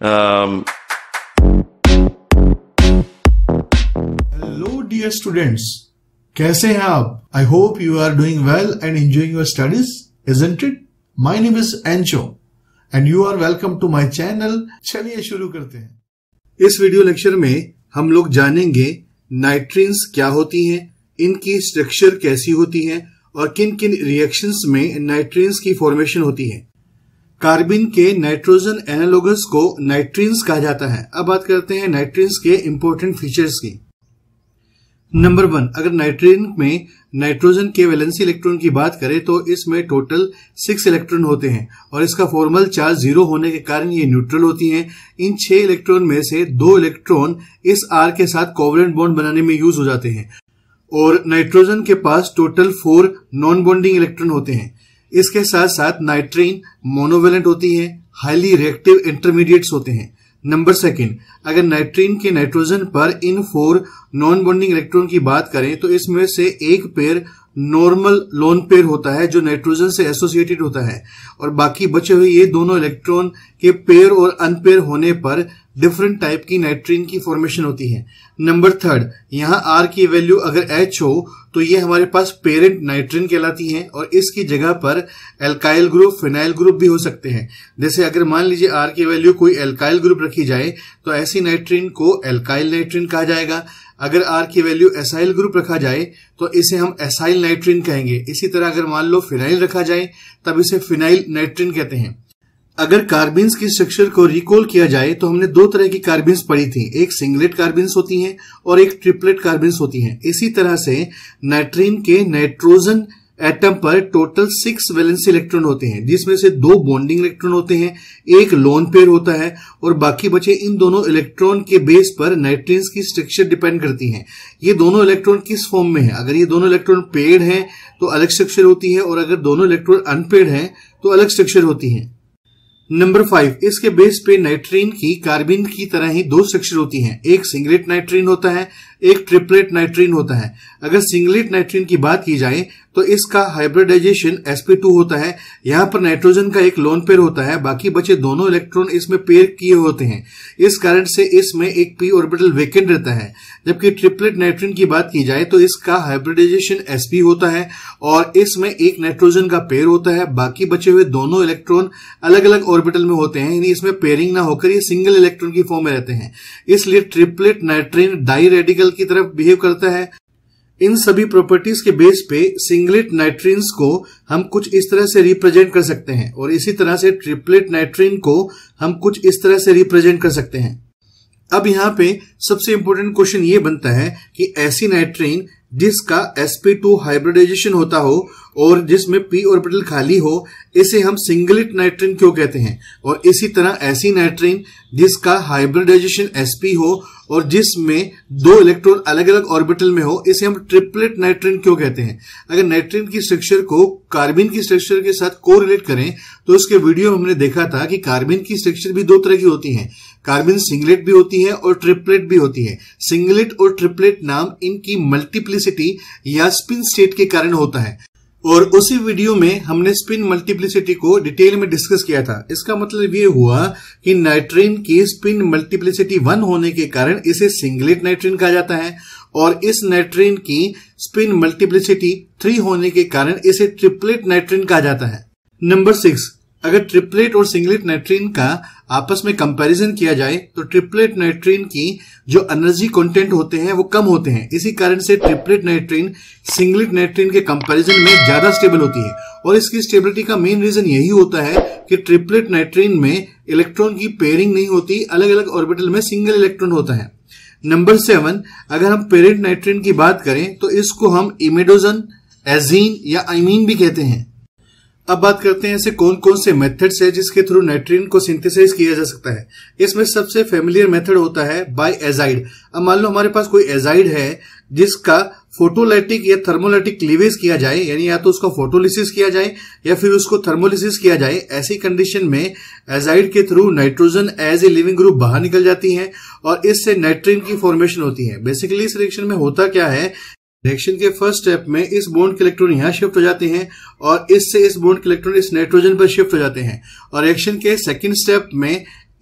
Hello dear students, कैसे हैं आप? I hope you are doing well and enjoying your studies, isn't it? My name is एंचो and you are welcome to my channel. चलिए शुरू करते हैं। इस वीडियो लेक्चर में हम लोग जानेंगे नाइट्रीन्स क्या होती हैं, इनकी स्ट्रक्चर कैसी होती है और किन किन रिएक्शंस में नाइट्रीन्स की फॉर्मेशन होती है। कार्बिन के नाइट्रोजन एनालोगस को नाइट्रीन्स कहा जाता है। अब बात करते हैं नाइट्रीन्स के इंपॉर्टेंट फीचर्स की। नंबर 1, अगर नाइट्रीन में नाइट्रोजन के वैलेंसी इलेक्ट्रॉन की बात करें तो इसमें टोटल 6 इलेक्ट्रॉन होते हैं और इसका फॉर्मल चार्ज 0 होने के कारण ये न्यूट्रल होती हैं। इन 6 इलेक्ट्रॉन में से 2 इलेक्ट्रॉन इस R के साथ कोवलेंट बॉन्ड बनाने में यूज हो जाते हैं और नाइट्रोजन के पास टोटल 4 नॉन बॉन्डिंग इलेक्ट्रॉन होते हैं। इसके साथ साथ नाइट्रीन मोनोवेलेंट होती है, हाईली रिएक्टिव इंटरमीडिएट्स होते हैं। नंबर 2, अगर नाइट्रीन के नाइट्रोजन पर इन 4 नॉन बॉन्डिंग इलेक्ट्रॉन की बात करें तो इसमें से एक पेयर नॉर्मल लोन पेयर होता है जो नाइट्रोजन से एसोसिएटेड होता है और बाकी बचे हुए ये दोनों इलेक्ट्रॉन के पेयर और अनपेयर होने पर डिफरेंट टाइप की नाइट्रीन की फॉर्मेशन होती है। नंबर 3, यहाँ R की वैल्यू अगर H हो तो ये हमारे पास पेरेंट नाइट्रीन कहलाती है और इसकी जगह पर एल्काइल ग्रुप, फिनाइल ग्रुप भी हो सकते हैं। जैसे अगर मान लीजिए R की वैल्यू कोई एल्काइल ग्रुप रखी जाए तो ऐसी नाइट्रीन को एल्काइल नाइट्रीन कहा जाएगा। अगर R की वैल्यू एसाइल ग्रुप रखा जाए तो इसे हम एसाइल नाइट्रीन कहेंगे। इसी तरह अगर मान लो फिनाइल रखा जाए तब इसे फिनाइल नाइट्रीन कहते हैं। अगर कार्बिन्स की स्ट्रक्चर को रिकॉल किया जाए तो हमने 2 तरह की कार्बिन्स पढ़ी थी, एक सिंगलेट कार्बिन्स होती हैं और एक ट्रिपलेट कार्बिन्स होती हैं। इसी तरह से नाइट्रीन के नाइट्रोजन एटम पर टोटल 6 वैलेंसी इलेक्ट्रॉन होते हैं जिसमें से 2 बॉन्डिंग इलेक्ट्रॉन होते हैं, एक लोन पेयर होता है और बाकी बचे इन दोनों इलेक्ट्रॉन के बेस पर नाइट्रीन्स की स्ट्रक्चर डिपेंड करती है। ये दोनों इलेक्ट्रॉन किस फॉर्म में है? अगर ये दोनों इलेक्ट्रॉन पेयर्ड हैं तो अलग स्ट्रक्चर होती है और अगर दोनों इलेक्ट्रॉन अनपेयर्ड हैं तो अलग स्ट्रक्चर होती है। नंबर 5, इसके बेस पे नाइट्रीन की कार्बिन की तरह ही 2 स्ट्रक्चर होती हैं, एक सिंगलेट नाइट्रीन होता है, एक ट्रिपलेट नाइट्रीन होता है। अगर सिंगलेट नाइट्रीन की बात की जाए तो इसका हाइब्रिडाइजेशन sp2 होता है। यहाँ पर नाइट्रोजन का एक लोन पेयर होता है, बाकी बचे दोनों इलेक्ट्रॉन इसमें पेयर किए होते हैं, इस कारण से इसमें एक p ऑर्बिटल वेकेंट रहता है। जबकि ट्रिपलेट नाइट्रीन की बात की जाए तो इसका हाइब्रिडाइजेशन sp होता है और इसमें एक नाइट्रोजन का पेयर होता है, बाकी बचे हुए दोनों इलेक्ट्रॉन अलग अलग ऑर्बिटल में होते हैं, यानी इसमें पेयरिंग ना होकर ये सिंगल इलेक्ट्रॉन की फॉर्म में रहते हैं। इसलिए ट्रिपलेट नाइट्रीन डाई रेडिकल की तरफ बिहेव करता है। इन सभी प्रॉपर्टीज के बेस पे सिंगलेट नाइट्रीन्स को हम कुछ इस तरह से रिप्रेजेंट कर सकते हैं और इसी तरह से ट्रिपलेट नाइट्रीन को हम कुछ इस तरह से रिप्रेजेंट कर सकते हैं। अब यहाँ पे सबसे इंपॉर्टेंट क्वेश्चन ये बनता है कि ऐसी नाइट्रीन जिसका sp2 हाइब्रिडाइजेशन होता हो और जिसमें p ऑर्बिटल खाली हो, इसे हम सिंगलेट नाइट्रीन क्यों कहते हैं? और इसी तरह ऐसी नाइट्रीन जिसका हाइब्रिडाइजेशन sp हो और जिसमें 2 इलेक्ट्रॉन अलग अलग ऑर्बिटल में हो, इसे हम ट्रिपलेट नाइट्रीन क्यों कहते हैं? अगर नाइट्रीन की स्ट्रक्चर को कार्बिन की स्ट्रक्चर के साथ कोरिलेट करें तो उसके वीडियो में हमने देखा था कि कार्बिन की स्ट्रक्चर भी 2 तरह की होती है। कार्बिन सिंगलेट भी होती है और ट्रिपलेट भी होती है। सिंगलेट और ट्रिपलेट नाम इनकी मल्टीप्लिसिटी या स्पिन स्टेट के कारण होता है और उसी वीडियो में हमने स्पिन मल्टीप्लिसिटी को डिटेल में डिस्कस किया था। इसका मतलब ये हुआ कि नाइट्रीन की स्पिन मल्टीप्लिसिटी 1 होने के कारण इसे सिंगलेट नाइट्रीन कहा जाता है और इस नाइट्रीन की स्पिन मल्टीप्लिसिटी 3 होने के कारण इसे ट्रिपलेट नाइट्रीन कहा जाता है। नंबर 6, अगर ट्रिपलेट और सिंगलेट नाइट्रीन का आपस में कंपैरिजन किया जाए तो ट्रिपलेट नाइट्रीन की जो एनर्जी कंटेंट होते हैं वो कम होते हैं। इसी कारण से ट्रिपलेट नाइट्रीन सिंगलेट नाइट्रीन के कंपैरिजन में ज्यादा स्टेबल होती है और इसकी स्टेबिलिटी का मेन रीजन यही होता है कि ट्रिपलेट नाइट्रीन में इलेक्ट्रॉन की पेयरिंग नहीं होती, अलग अलग ऑर्बिटल में सिंगल इलेक्ट्रॉन होता है। नंबर 7, अगर हम पेरेंट नाइट्रीन की बात करें तो इसको हम इमिडोजन, एजीन या आइमीन भी कहते हैं। अब बात करते हैं ऐसे कौन कौन से मेथड्स है जिसके थ्रू नाइट्रीन को सिंथेसाइज किया जा सकता है। इसमें सबसे फेमिलियर मेथड होता है बाय एजाइड। अब मान लो हमारे पास कोई एजाइड है जिसका फोटोलाइटिक या थर्मोलाइटिक क्लीवेज किया जाए, यानी या तो उसका फोटोलिसिस किया जाए या फिर उसको थर्मोलिसिस किया जाए। ऐसी कंडीशन में एजाइड के through nitrogen as a leaving group बाहर निकल जाती है और इससे नाइट्रीन की फॉर्मेशन होती है। बेसिकली इस रिएक्शन में होता क्या है, रिएक्शन के फर्स्ट स्टेप में इस बॉन्ड के इलेक्ट्रॉन यहाँ शिफ्ट हो जाते हैं और इससे इस बॉन्ड के इलेक्ट्रॉन इस नाइट्रोजन पर शिफ्ट हो जाते हैं और रिएक्शन के सेकंड स्टेप में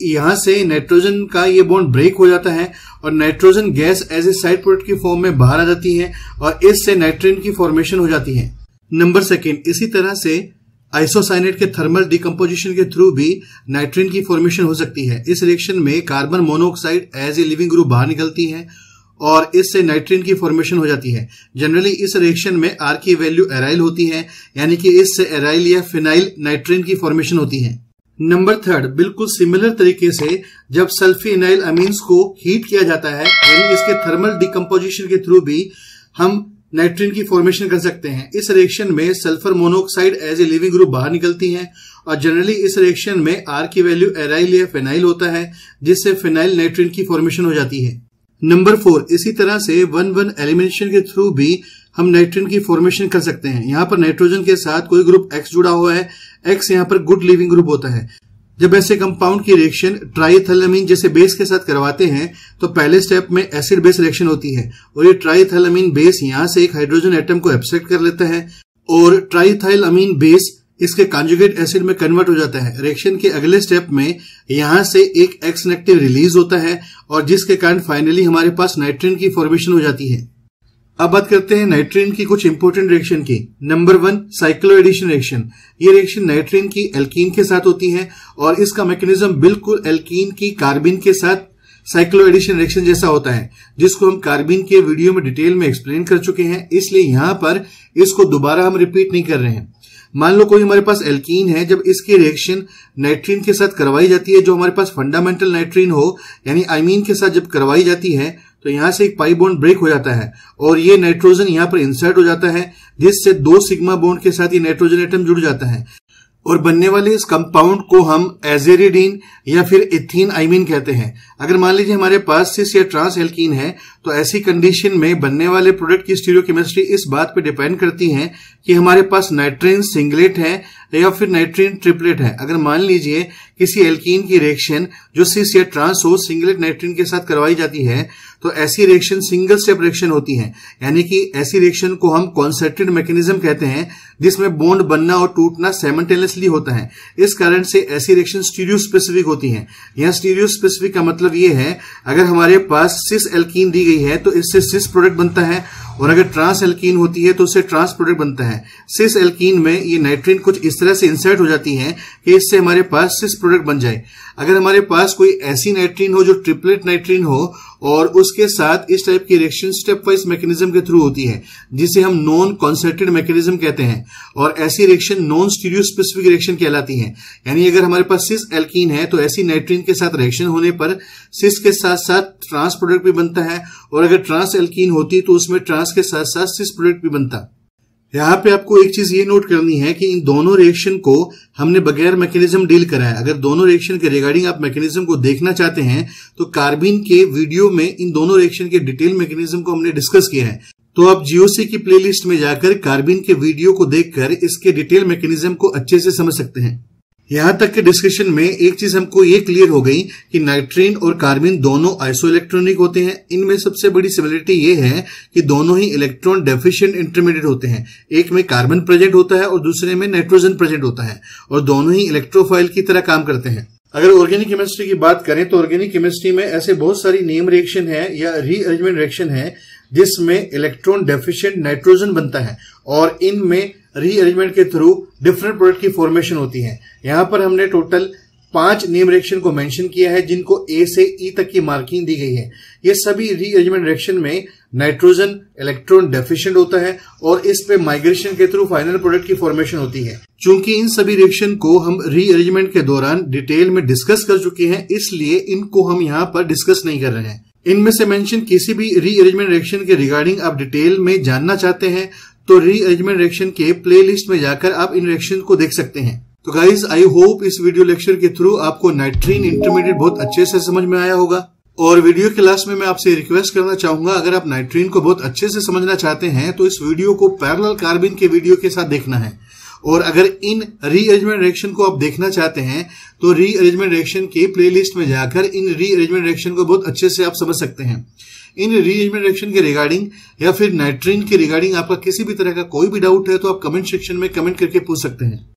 यहाँ से नाइट्रोजन का ये बॉन्ड ब्रेक हो जाता है और nitrogen gas as a side product की फॉर्म में बाहर आ जाती है और इससे नाइट्रीन की फॉर्मेशन हो जाती है। नंबर सेकेंड, इसी तरह से आइसोसाइनेट के थर्मल डिकम्पोजिशन के थ्रू भी नाइट्रीन की फॉर्मेशन हो सकती है। इस रिएक्शन में carbon monoxide as a leaving group बाहर निकलती है और इससे नाइट्रीन की फॉर्मेशन हो जाती है। जनरली इस रिएक्शन में आर की वैल्यू एराइल होती है, यानी कि इससे एराइल या फिनाइल नाइट्रीन की फॉर्मेशन होती है। नंबर थर्ड, बिल्कुल सिमिलर तरीके से जब सल्फिनाइल अमीन्स को हीट किया जाता है, यानी इसके थर्मल डिकम्पोजिशन के थ्रू भी हम नाइट्रीन की फॉर्मेशन कर सकते हैं। इस रिएक्शन में sulphur monoxide as a leaving group बाहर निकलती है और जनरली इस रिएक्शन में आर की वैल्यू एराइल या फिनाइल होता है, जिससे फिनाइल नाइट्रीन की फॉर्मेशन हो जाती है। नंबर 4, इसी तरह से 1,1 एलिमिनेशन के थ्रू भी हम नाइट्रीन की फॉर्मेशन कर सकते हैं। यहाँ पर नाइट्रोजन के साथ कोई ग्रुप X जुड़ा हुआ है, X यहाँ पर गुड लिविंग ग्रुप होता है। जब ऐसे कंपाउंड की रिएक्शन ट्राइएथाइलअमीन जैसे बेस के साथ करवाते हैं तो पहले स्टेप में एसिड बेस रिएक्शन होती है और ये ट्राइएथाइलअमीन बेस यहाँ से एक हाइड्रोजन एटम को एब्स्ट्रैक्ट कर लेता है और ट्राइएथाइलअमीन बेस इसके कॉन्जुगेट एसिड में कन्वर्ट हो जाता है। रिएक्शन के अगले स्टेप में यहाँ से एक एक्स नेगेटिव रिलीज होता है और जिसके कारण फाइनली हमारे पास नाइट्रीन की फॉर्मेशन हो जाती है। अब बात करते हैं नाइट्रीन की कुछ इंपॉर्टेंट रिएक्शन की। Number 1, cycloaddition reaction. ये रिएक्शन नाइट्रीन की एल्कीन के साथ होती है और इसका मैकेनिज्म बिल्कुल एल्कीन की कार्बिन के साथ साइक्लोएडिशन रिएक्शन जैसा होता है, जिसको हम कार्बिन के वीडियो में डिटेल में एक्सप्लेन कर चुके हैं, इसलिए यहाँ पर इसको दोबारा हम रिपीट नहीं कर रहे हैं। मान लो कोई हमारे पास एल्कीन है, जब इसकी रिएक्शन नाइट्रीन के साथ करवाई जाती है, जो हमारे पास फंडामेंटल नाइट्रीन हो यानी आइमीन के साथ जब करवाई जाती है तो यहां से एक पाई बॉन्ड ब्रेक हो जाता है और ये नाइट्रोजन यहां पर इंसर्ट हो जाता है, जिससे 2 सिग्मा बॉन्ड के साथ ये नाइट्रोजन एटम जुड़ जाता है और बनने वाले इस कंपाउंड को हम एजेरिडीन या फिर एथीन आइमीन कहते हैं। अगर मान लीजिए हमारे पास सिस या ट्रांस एल्कीन है तो ऐसी कंडीशन में बनने वाले प्रोडक्ट की स्टीरियोकेमिस्ट्री इस बात पे डिपेंड करती है कि हमारे पास नाइट्रीन सिंगलेट है या फिर नाइट्रीन ट्रिपलेट है। अगर मान लीजिए किसी एल्कीन की रिएक्शन जो सिस या ट्रांस हो सिंगलेट नाइट्रीन के साथ करवाई जाती है तो ऐसी रिएक्शन सिंगल स्टेप रिएक्शन होती है, यानी कि ऐसी रिएक्शन को हम कॉन्सर्टेड मैकेनिज्म कहते हैं, जिसमें बॉन्ड बनना और टूटना साइमल्टेनियसली होता है। इस कारण से ऐसी रिएक्शन स्टीरियो स्पेसिफिक होती है। यहाँ स्टीरियो स्पेसिफिक का मतलब ये है, अगर हमारे पास सिस एल्कीन दी गई है तो इससे सिस प्रोडक्ट बनता है और अगर ट्रांस एल्कीन होती है तो उससे ट्रांस प्रोडक्ट बनता है। सिस एल्कीन में ये नाइट्रीन कुछ इस तरह से इंसर्ट हो जाती है कि इससे हमारे पास सिस प्रोडक्ट बन जाए। अगर हमारे पास कोई ऐसी नाइट्रीन हो जो ट्रिपलेट नाइट्रीन हो और उसके साथ इस टाइप की रिएक्शन स्टेप वाइज मैकेनिज्म के थ्रू होती है, जिसे हम नॉन कॉन्सर्टेड मैकेनिज्म कहते हैं, और ऐसी reaction non stereospecific reaction कहलाती है। यानी अगर हमारे पास सिस एल्कीन है तो ऐसी नाइट्रीन के साथ रिएक्शन होने पर सिस के साथ साथ ट्रांस प्रोडक्ट भी बनता है और अगर ट्रांस एल्कीन होती तो उसमें ट्रांस के साथ साथ सिस प्रोडक्ट भी बनता। यहाँ पे आपको एक चीज ये नोट करनी है कि इन दोनों रिएक्शन को हमने बगैर मैकेनिज्म डील करा है। अगर दोनों रिएक्शन के रिगार्डिंग आप मैकेनिज्म को देखना चाहते हैं तो कार्बिन के वीडियो में इन दोनों रिएक्शन के डिटेल मैकेनिज्म को हमने डिस्कस किया है, तो आप जीओसी की प्लेलिस्ट में जाकर कार्बिन के वीडियो को देखकर इसके डिटेल मैकेनिज्म को अच्छे से समझ सकते हैं। यहां तक के डिस्कशन में एक चीज हमको ये क्लियर हो गई कि नाइट्रीन और कार्बिन दोनों आइसो इलेक्ट्रॉनिक होते हैं। इनमें सबसे बड़ी सिमिलरिटी ये है कि दोनों ही इलेक्ट्रॉन डेफिशिएंट इंटरमीडिएट होते हैं। एक में कार्बन प्रेजेंट होता है और दूसरे में नाइट्रोजन प्रेजेंट होता है और दोनों ही इलेक्ट्रोफाइल की तरह काम करते हैं। अगर ऑर्गेनिक केमिस्ट्री की बात करें तो ऑर्गेनिक केमिस्ट्री में ऐसे बहुत सारी नेम रिएक्शन है या रीअरेंजमेंट रिएक्शन है जिसमें इलेक्ट्रॉन डेफिशिएंट नाइट्रोजन बनता है और इनमें रीअरेंजमेंट के थ्रू डिफरेंट प्रोडक्ट की फॉर्मेशन होती है। यहाँ पर हमने टोटल 5 नेम रिएक्शन को मेंशन किया है जिनको ए से ई तक की मार्किंग दी गई है। ये सभी रीअरेंजमेंट रिएक्शन में नाइट्रोजन इलेक्ट्रॉन डेफिशिएंट होता है और इस पे माइग्रेशन के थ्रू फाइनल प्रोडक्ट की फॉर्मेशन होती है। चूंकि इन सभी रिएक्शन को हम रीअरेंजमेंट के दौरान डिटेल में डिस्कस कर चुके हैं, इसलिए इनको हम यहाँ पर डिस्कस नहीं कर रहे हैं। इनमें से मेंशन किसी भी रीअरेंजमेंट रिएक्शन के रिगार्डिंग आप डिटेल में जानना चाहते हैं तो रीअरेंजमेंट रिएक्शन के प्लेलिस्ट में जाकर आप इन रिएक्शन को देख सकते हैं। तो गाइज आई होप इस वीडियो लेक्चर के थ्रू आपको नाइट्रीन इंटरमीडिएट बहुत अच्छे से समझ में आया होगा। और वीडियो के लास्ट में मैं आपसे रिक्वेस्ट करना चाहूंगा, अगर आप नाइट्रीन को बहुत अच्छे से समझना चाहते हैं तो इस वीडियो को पैरेलल कार्बिन के वीडियो के साथ देखना है। और अगर इन रीअरेंजमेंट रिएक्शन को आप देखना चाहते हैं तो रीअरेंजमेंट रिएक्शन के प्लेलिस्ट में जाकर इन रीअरेंजमेंट रिएक्शन को बहुत अच्छे से आप समझ सकते हैं। इन रीअरेंजमेंट रिएक्शन के रिगार्डिंग या फिर नाइट्रीन के रिगार्डिंग आपका किसी भी तरह का कोई भी डाउट है तो आप कमेंट सेक्शन में कमेंट करके पूछ सकते हैं।